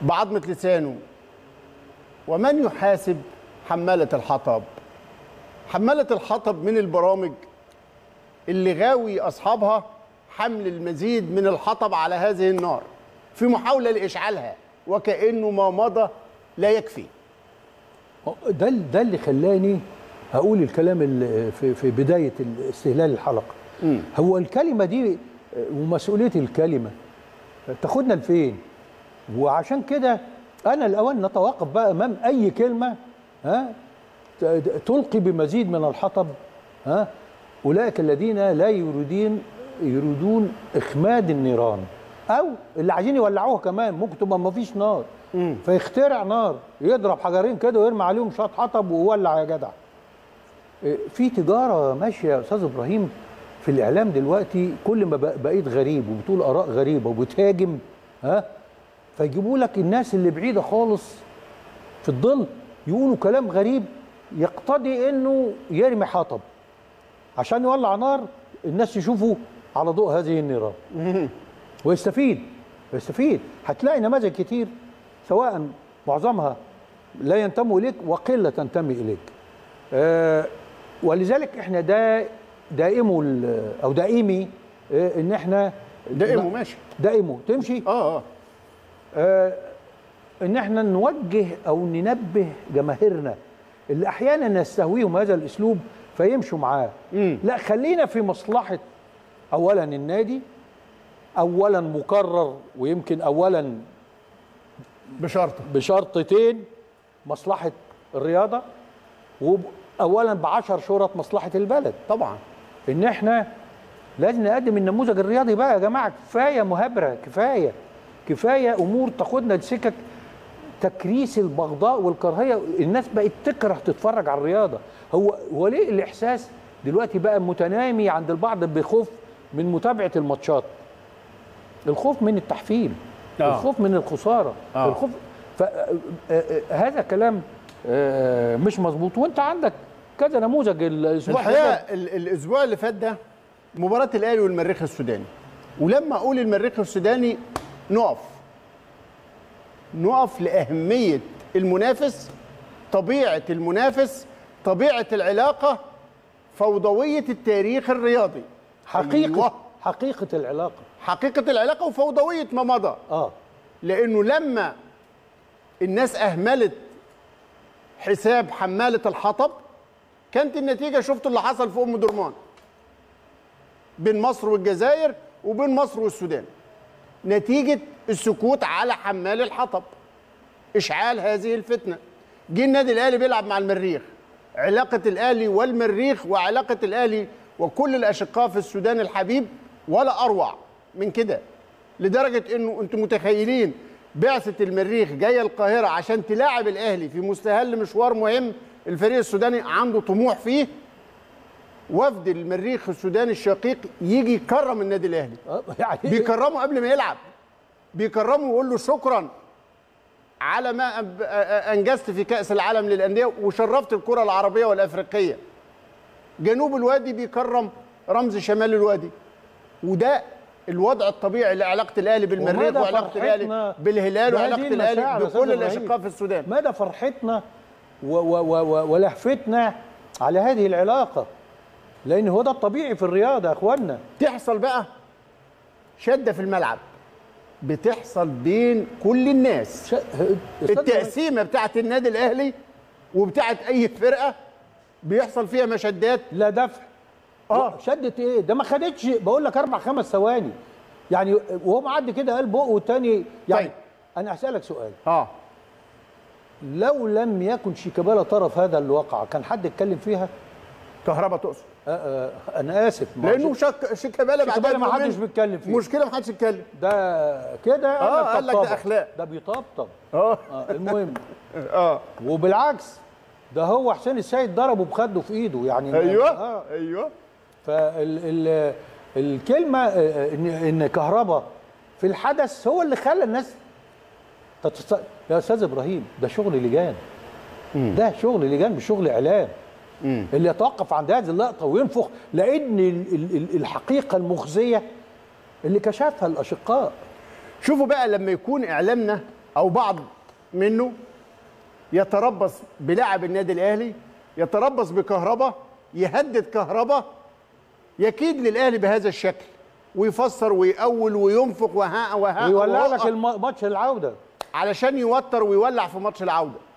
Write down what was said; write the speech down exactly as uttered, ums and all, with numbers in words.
بعضمة لسانه. ومن يحاسب حمالة الحطب؟ حمالة الحطب من البرامج اللي غاوي أصحابها حمل المزيد من الحطب على هذه النار في محاولة لإشعالها، وكأنه ما مضى لا يكفي. ده ده اللي خلاني هقول الكلام اللي في في بداية استهلال الحلقة. م. هو الكلمة دي ومسؤولية الكلمة تاخدنا لفين؟ وعشان كده أنا الأول نتوقف بقى أمام أي كلمة ها تلقي بمزيد من الحطب. ها أولئك الذين لا يريدون يريدون إخماد النيران، أو اللي عايزين يولعوها كمان. ممكن تبقى ما فيش نار م. فيخترع نار، يضرب حجرين كده ويرمي عليهم شوية حطب ويولع يا جدع. في تجارة ماشية يا أستاذ إبراهيم في الإعلام دلوقتي، كل ما بقيت غريب وبتقول آراء غريبة وبتهاجم ها فيجيبوا لك الناس اللي بعيدة خالص في الظل يقولوا كلام غريب يقتضي إنه يرمي حطب عشان يولع نار الناس يشوفوا على ضوء هذه النيران ويستفيد ويستفيد. هتلاقي نماذج كتير سواء معظمها لا ينتموا إليك وقلة تنتمي إليك. أه ولذلك احنا دا دائموا او دائمي اه ان احنا دائموا ماشي دائموا تمشي اه اه, اه ان احنا نوجه او ننبه جماهيرنا اللي احيانا يستهويهم هذا الاسلوب فيمشوا معاه. لا، خلينا في مصلحه اولا النادي، اولا مكرر ويمكن اولا بشرط بشرطتين مصلحه الرياضه، واولا بعشر شرط مصلحه البلد. طبعا ان احنا لازم نقدم النموذج الرياضي بقى يا جماعه. كفايه مهابره، كفايه كفايه امور تاخدنا لسكك تكريس البغضاء والكراهيه. الناس بقت تكره تتفرج على الرياضه. هو هو ليه الاحساس دلوقتي بقى متنامي عند البعض بخوف من متابعه الماتشات؟ الخوف من التحفيل، آه. الخوف من الخساره، آه. الخوف. فهذا كلام مش مظبوط. وانت عندك كذا نموذج الاسبوع الحقيقه. الاسبوع اللي فات ده مباراه الاهلي والمريخ السوداني، ولما اقول المريخ السوداني نقف نقف لاهميه المنافس، طبيعه المنافس، طبيعه العلاقه، فوضويه التاريخ الرياضي. حقيقه أيوة. حقيقه العلاقه حقيقه العلاقه وفوضويه ما مضى. اه لانه لما الناس اهملت حساب حمالة الحطب كانت النتيجة، شفتوا اللي حصل في أم درمان بين مصر والجزائر وبين مصر والسودان، نتيجة السكوت على حمال الحطب، إشعال هذه الفتنة. جه النادي الأهلي بيلعب مع المريخ، علاقة الأهلي والمريخ وعلاقة الأهلي وكل الأشقاء في السودان الحبيب ولا أروع من كده، لدرجة إنه أنتم متخيلين بعثة المريخ جاية القاهرة عشان تلاعب الأهلي في مستهل مشوار مهم الفريق السوداني عنده طموح فيه. وفد المريخ السوداني الشقيق يجي يكرم النادي الأهلي، يعني بيكرمه قبل ما يلعب، بيكرمه ويقول له شكرا على ما أنجزت في كأس العالم للأندية وشرفت الكرة العربية والأفريقية. جنوب الوادي بيكرم رمز شمال الوادي. وده الوضع الطبيعي لعلاقه الاهلي بالمريخ وعلاقه الاهلي بالهلال وعلاقه الاهلي بكل الاشقاء في السودان. مدى فرحتنا ولهفتنا على هذه العلاقه، لان هو ده الطبيعي في الرياضه يا اخوانا. تحصل بقى شده في الملعب بتحصل بين كل الناس. ش... التقسيمه بتاعت النادي الاهلي وبتاعت اي فرقه بيحصل فيها مشدات. لا دفع اه شدت ايه؟ ده ما خدتش، بقول لك اربع خمس ثواني يعني، وهو معدي كده قال بقه والتاني يعني. طيب. انا هسالك سؤال. اه لو لم يكن شيكابالا طرف هذا الواقعه كان حد اتكلم فيها؟ كهربا تقصد؟ آه آه انا اسف، لانه شك... شيكابالا شيكابالا ما حدش بيتكلم فيه. مشكله ما حدش يتكلم ده كده. اه قال لك ده اخلاق، ده بيطبطب. اه المهم اه وبالعكس ده هو حسين السيد ضربه بخده في ايده يعني. ايوه آه. ايوه فالكلمه ان ان كهربا في الحدث هو اللي خلى الناس تتص... يا استاذ ابراهيم ده شغل لجان. مم. ده شغل لجان مش شغل اعلام. مم. اللي يتوقف عند هذه اللقطه وينفخ، لان الحقيقه المخزيه اللي كشفها الاشقاء. شوفوا بقى لما يكون اعلامنا او بعض منه يتربص بلاعب النادي الاهلي، يتربص بكهربا، يهدد كهربا، يكيد للاهلي بهذا الشكل ويفسر ويأول وينفق وها وها ويولع لك الم- ماتش العوده علشان يوتر ويولع في ماتش العوده.